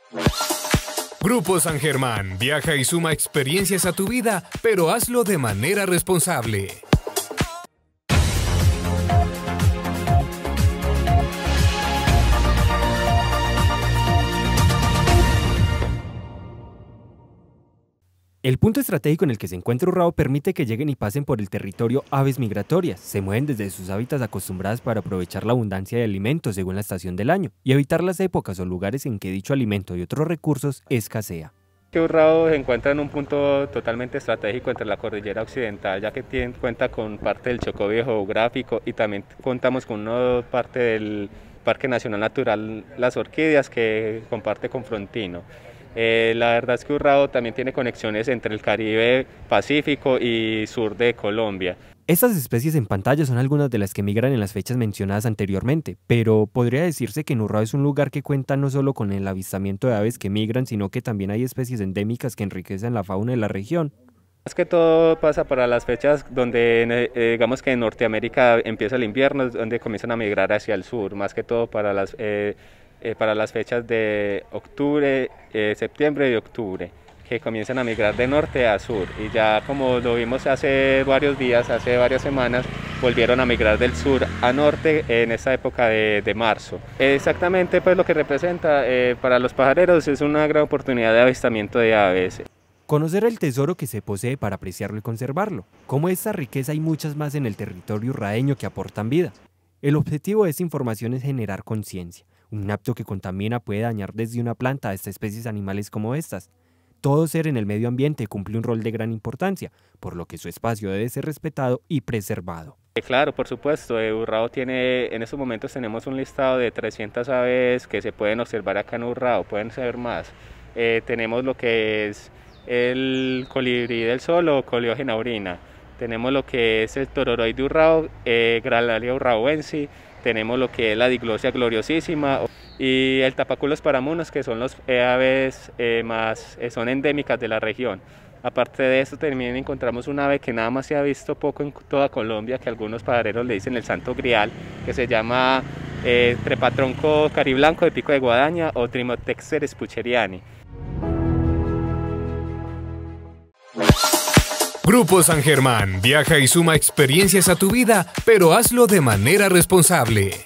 Grupo San Germán, viaja y suma experiencias a tu vida, pero hazlo de manera responsable. El punto estratégico en el que se encuentra Urrao permite que lleguen y pasen por el territorio aves migratorias. Se mueven desde sus hábitats acostumbradas para aprovechar la abundancia de alimentos según la estación del año y evitar las épocas o lugares en que dicho alimento y otros recursos escasea. Urrao se encuentra en un punto totalmente estratégico entre la cordillera occidental, ya que cuenta con parte del Chocó geográfico y también contamos con una parte del Parque Nacional Natural Las Orquídeas que comparte con Frontino. La verdad es que Urrao también tiene conexiones entre el Caribe, Pacífico y sur de Colombia. Estas especies en pantalla son algunas de las que migran en las fechas mencionadas anteriormente, pero podría decirse que en Urrao es un lugar que cuenta no solo con el avistamiento de aves que migran, sino que también hay especies endémicas que enriquecen la fauna de la región. Más que todo pasa para las fechas donde digamos que en Norteamérica empieza el invierno, donde comienzan a migrar hacia el sur, más que todo para las fechas de octubre, septiembre y octubre, que comienzan a migrar de norte a sur, y ya como lo vimos hace varios días, hace varias semanas, volvieron a migrar del sur a norte en esta época de marzo. Exactamente, pues lo que representa para los pajareros es una gran oportunidad de avistamiento de aves. Conocer el tesoro que se posee para apreciarlo y conservarlo. Como esta riqueza hay muchas más en el territorio urraeño que aportan vida. El objetivo de esta información es generar conciencia. Un apto que contamina puede dañar desde una planta hasta especies animales como estas. Todo ser en el medio ambiente cumple un rol de gran importancia, por lo que su espacio debe ser respetado y preservado. Claro, por supuesto, Urrao tiene, en estos momentos tenemos un listado de 300 aves que se pueden observar acá en Urrao, pueden ser más. Tenemos lo que es el colibrí del sol o Coleógena aurina, tenemos lo que es el tororoide Urrao, Gralalia urraoensis, tenemos lo que es la diglosia gloriosísima y el tapaculos paramunos, que son las aves son endémicas de la región. Aparte de eso, también encontramos un ave que nada más se ha visto poco en toda Colombia, que algunos pajareros le dicen el santo grial, que se llama trepatronco cariblanco de pico de guadaña o Trimotexeres pucheriani. Grupo San Germán, viaja y suma experiencias a tu vida, pero hazlo de manera responsable.